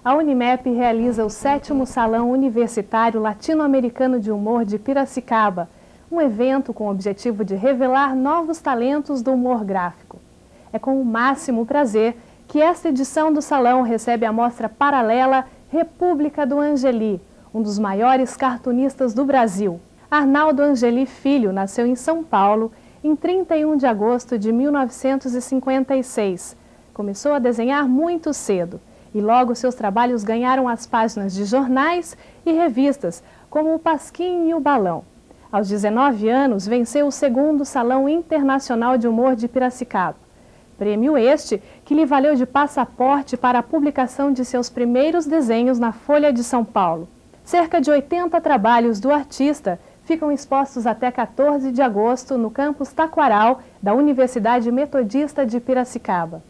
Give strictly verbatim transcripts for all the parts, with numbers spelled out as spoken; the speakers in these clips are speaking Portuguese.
A Unimep realiza o sétimo Salão Universitário Latino-Americano de Humor de Piracicaba, um evento com o objetivo de revelar novos talentos do humor gráfico. É com o máximo prazer que esta edição do Salão recebe a mostra paralela República do Angeli, um dos maiores cartunistas do Brasil. Arnaldo Angeli Filho nasceu em São Paulo em trinta e um de agosto de mil novecentos e cinquenta e seis. Começou a desenhar muito cedo e logo seus trabalhos ganharam as páginas de jornais e revistas, como o Pasquim e o Balão. Aos dezenove anos, venceu o segundo Salão Internacional de Humor de Piracicaba. Prêmio este que lhe valeu de passaporte para a publicação de seus primeiros desenhos na Folha de São Paulo. Cerca de oitenta trabalhos do artista ficam expostos até quatorze de agosto no campus Taquaral da Universidade Metodista de Piracicaba.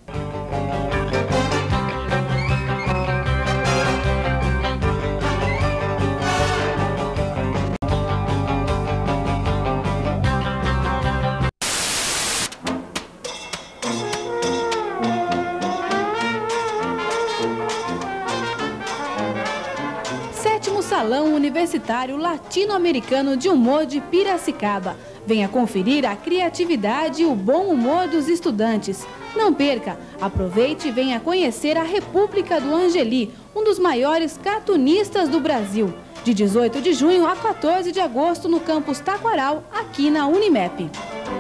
Sétimo Salão Universitário Latino-Americano de Humor de Piracicaba. Venha conferir a criatividade e o bom humor dos estudantes. Não perca, aproveite e venha conhecer a República do Angeli, um dos maiores cartunistas do Brasil. De dezoito de junho a quatorze de agosto no campus Taquaral, aqui na Unimep.